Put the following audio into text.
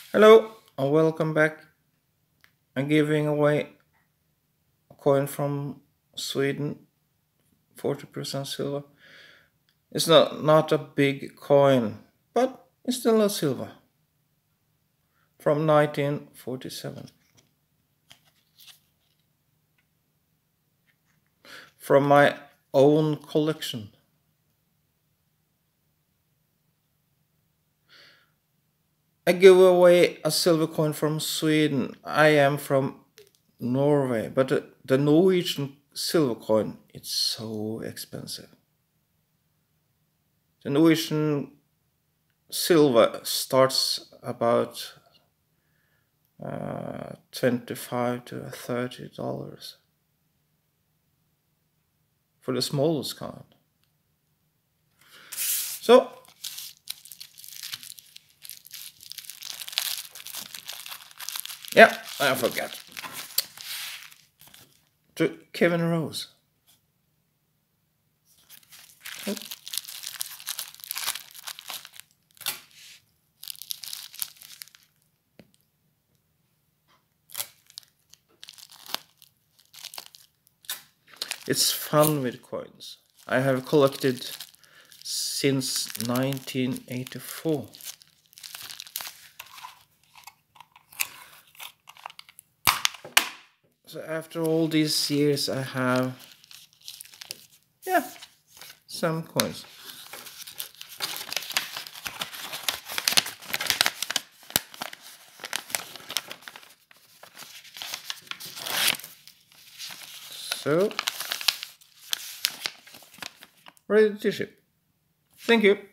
Hello and welcome back. I'm giving away a coin from Sweden, 40% silver. It's not a big coin, but it's still a silver from 1947 from my own collection. I give away a silver coin from Sweden. I am from Norway, but the Norwegian silver coin it's so expensive. The Norwegian silver starts about 25 to $30 for the smallest kind. So yeah, I forgot to Kevin Rose. It's fun with coins. I have collected since 1984. So after all these years, I have some coins. So ready to ship. Thank you.